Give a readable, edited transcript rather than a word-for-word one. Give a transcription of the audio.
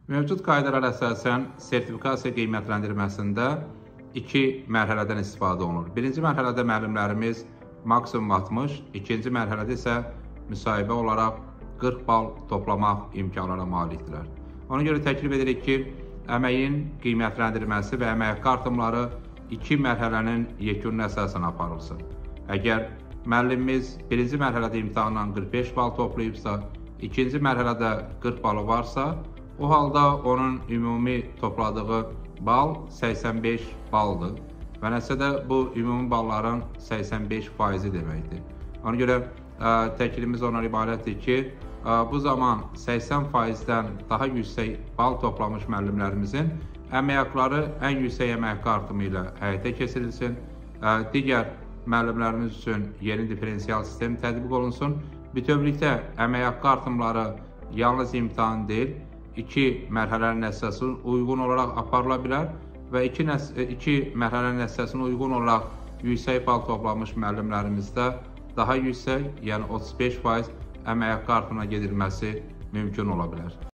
Mövcud qaydalara əsasən sertifikasiya qiymətləndirməsində iki mərhələdən istifadə olunur. Birinci mərhələdə müəllimlərimiz maksimum 60, ikinci mərhələdə isə müsahibə olaraq 40 bal toplamaq imkanlarına malikdirlər. Ona görə təklif edirik ki, əməyin qiymətləndirməsi və əmək haqqı artımları iki mərhələnin yekununa əsasən aparılsın. Əgər müəllimimiz birinci mərhələdə imtahandan 45 bal toplayıbsa, ikinci mərhələdə 40 balı varsa, o halda onun ümumi topladığı bal 85 baldır və nəticədə bu ümumi balların 85% deməkdir. Ona görə təklifimiz ondan ibarətdir ki, bu zaman 80%-dən daha yüksək bal toplamış müəllimlərimizin əmək haqqları ən yüksək əmək haqqı artımı ilə həyata keçirilsin. Digər müəllimlərimiz üçün yeni diferensial sistem tətbiq olunsun. Bütövlükdə əmək haqqı artımları yalnız imtahan deyil, iki mərhələnin əsasına uyğun olaraq aparıla bilər və iki mərhələnin əsasına uyğun olaraq yüksək bal toplamış müəllimlərimizdə daha yüksək, yəni 35% əmək haqqı artımına gedilməsi mümkün ola bilər.